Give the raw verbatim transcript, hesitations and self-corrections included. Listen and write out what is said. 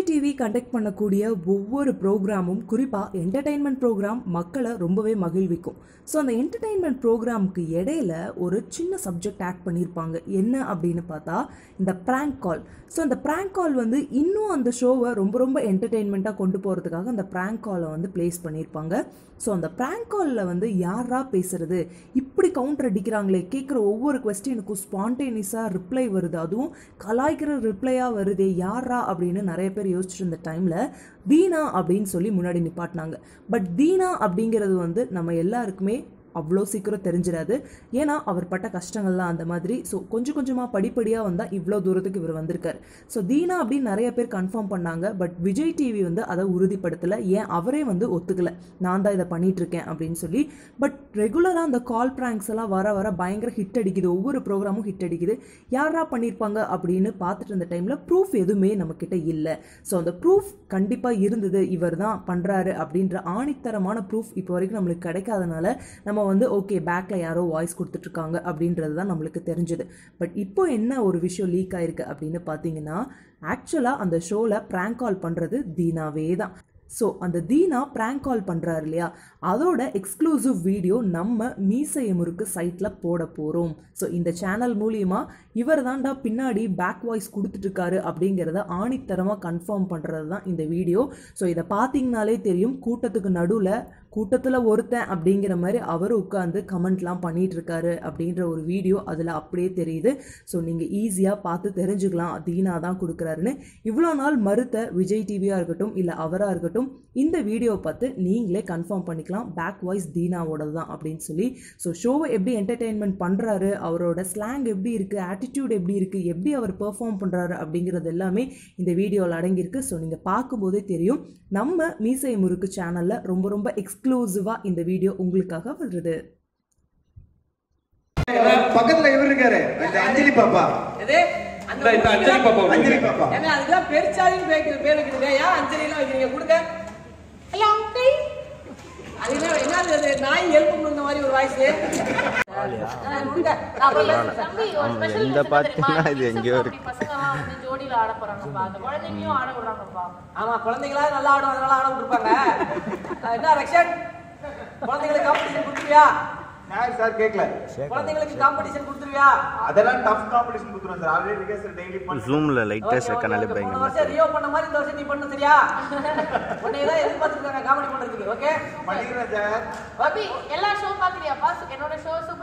TV conduct பண்ணக்கூடிய ஒவ்வொரு ப்ரோக்ராமும் குறிப்பாக என்டர்டெயின்மெண்ட் ப்ரோக்ராம் மக்களை ரொம்பவே மகிழ்விக்கும். ஸோ அந்த என்டர்டெயின்மெண்ட் ப்ரோக்ராமுக்கு இடையில ஒரு சின்ன சப்ஜெக்ட் ஆட் பண்ணியிருப்பாங்க. என்ன அப்படின்னு பார்த்தா இந்த ப்ராங்க் கால். ஸோ அந்த ப்ராங்க் கால் வந்து இன்னும் அந்த ஷோவை ரொம்ப ரொம்ப என்டர்டெயின்மெண்ட்டாக கொண்டு போகிறதுக்காக அந்த ப்ராங்க் காலை வந்து ப்ளேஸ் பண்ணியிருப்பாங்க. ஸோ அந்த ப்ராங்க் காலில் வந்து யாரா பேசுறது, இப்படி கவுண்டர் அடிக்கிறாங்களே, கேட்குற ஒவ்வொரு கொஸ்டினுக்கும் ஸ்பான்டேனியஸாக ரிப்ளை வருது, அதுவும் கலாய்க்கிற ரிப்ளையாக வருதே, யாரா அப்படின்னு நிறைய பேர் யோசிச்சுட்டு இருந்த டைமில் தீனா அப்படின்னு சொல்லி முன்னாடி நிப்பாட்டினாங்க. பட் தீனா அப்படிங்கிறது வந்து நம்ம எல்லாருக்குமே அவ்வளோ சீக்கிரம் தெரிஞ்சிடாது. ஏன்னா அவர் பட்ட கஷ்டங்கள்லாம் அந்த மாதிரி. ஸோ கொஞ்சம் கொஞ்சமாக படிப்படியாக வந்தால் இவ்வளோ தூரத்துக்கு இவர் வந்திருக்கார். ஸோ தீனா அப்படின்னு நிறைய பேர் கன்ஃபார்ம் பண்ணாங்க. பட் விஜய் டிவி வந்து அதை உறுதிப்படுத்தலை. ஏன் அவரே வந்து ஒத்துக்கலை, நான் தான் இதை பண்ணிகிட்ருக்கேன் அப்படின்னு சொல்லி. பட் ரெகுலராக அந்த கால் ப்ராங்க்ஸ் எல்லாம் வர வர பயங்கர ஹிட் அடிக்குது. ஒவ்வொரு ப்ரோக்ராமும் ஹிட் அடிக்குது. யாரா பண்ணியிருப்பாங்க அப்படின்னு பார்த்துட்டு இருந்த டைமில் ப்ரூஃப் எதுவுமே நம்மக்கிட்ட இல்லை. ஸோ அந்த ப்ரூஃப் கண்டிப்பாக இருந்தது, இவர் தான் பண்ணுறாரு அப்படின்ற ஆணித்தரமான ப்ரூஃப் இப்போ வரைக்கும் நம்மளுக்கு கிடைக்காதனால நம்ம வந்து ஓகே பேக்கில் யாரோ வாய்ஸ் கொடுத்துட்ருக்காங்க அப்படின்றது தான் நம்மளுக்கு தெரிஞ்சது. பட் இப்போ என்ன ஒரு விஷயம் லீக் ஆயிருக்கு அப்படின்னு பார்த்தீங்கன்னா, ஆக்சுவலாக அந்த ஷோவில் ப்ராங்க் கால் பண்ணுறது தீனாவே தான். ஸோ அந்த தீனா ப்ராங்க் கால் பண்ணுறாரு இல்லையா, அதோட எக்ஸ்க்ளூசிவ் வீடியோ நம்ம மீசைய முறுக்கு சைட்டில் போட போகிறோம். ஸோ இந்த சேனல் மூலியமாக இவர் தான்டா பின்னாடி பேக் வாய்ஸ் கொடுத்துட்ருக்காரு அப்படிங்கிறத ஆணித்தரமாக கன்ஃபார்ம் பண்ணுறது தான் இந்த வீடியோ. ஸோ இதை பார்த்தீங்கனாலே தெரியும், கூட்டத்துக்கு நடுவில் கூட்டத்தில் ஒருத்தன் அப்படிங்கிற மாதிரி அவர் உட்காந்து கமெண்ட்லாம் பண்ணிகிட்ருக்காரு அப்படின்ற ஒரு வீடியோ அதில் அப்படியே தெரியுது. ஸோ நீங்கள் ஈஸியாக பார்த்து தெரிஞ்சுக்கலாம் தீனா தான் கொடுக்குறாருன்னு. இவ்வளோ நாள் மறுத்த விஜய் டிவியாக இருக்கட்டும் இல்லை அவராக இருக்கட்டும், இந்த வீடியோவை பார்த்து நீங்களே கன்ஃபார்ம் பண்ணிக்கலாம் பேக் வாய்ஸ் தீனாவோட தான் அப்படின்னு சொல்லி. ஸோ ஷோவை எப்படி என்டர்டெயின்மெண்ட் பண்ணுறாரு, அவரோட ஸ்லாங் எப்படி இருக்குது, ஆட்டிடியூட் எப்படி இருக்குது, எப்படி அவர் பெர்ஃபார்ம் பண்ணுறாரு அப்படிங்கிறது எல்லாமே இந்த வீடியோவில் அடங்கியிருக்கு. ஸோ நீங்கள் பார்க்கும்போதே தெரியும், நம்ம மீசை முறுக்கு சேனலில் ரொம்ப ரொம்ப எக்ஸ்க்ளூசிவாக இந்த வீடியோ உங்களுக்காக வருது. பக்கத்துல இவர் இருக்காரு, அஞ்சலி பாப்பா. எது அந்த அஞ்சலி பாப்பா, அஞ்சலி பாப்பா. ஏங்க அதுதான் பெருச்சாலின்னு பேர் பேர் வைக்கிறீங்க. ஏன் அஞ்சலி எல்லாம் வைக்கிறீங்க? கொடுங்க. Hello uncle. அதுனா என்னது அது, நாய் எல்பு முன்ன மாதிரி ஒரு வாய்ஸ். இந்த பாத்தீங்கன்னா இது எங்கேயோ இருக்கு. ஆமா, குழந்தைங்களா நல்லா ஆடும், அதனால ஆட விட்டுருப்பாங்க. என்ன ரக்ஷன், குழந்தைங்களுக்கு காம்படிஷன் கொடுத்துருவியா? சார் கேக்கல. குழந்தைங்களுக்கு காம்படிஷன் கொடுத்துருவியா? அதெல்லாம் டஃப் காம்படிஷன் கொடுத்துறோம் சார். ஆல்ரெடி ரிகர்சல் டெய்லி பண்ணி ஜூம்ல லைட்டா செகண்டாலே பைங்க. போன வருஷம் ரியோ பண்ண மாதிரி இந்த வருஷம் நீ பண்ணு, சரியா? உன்னை தான் எதிர்பார்த்துருக்காங்க காமெடி பண்றதுக்கு. ஓகே பண்ணிடுறேன் சார். பாபி எல்லா ஷோ பாக்குறியா? பாஸ் என்னோட ஷோ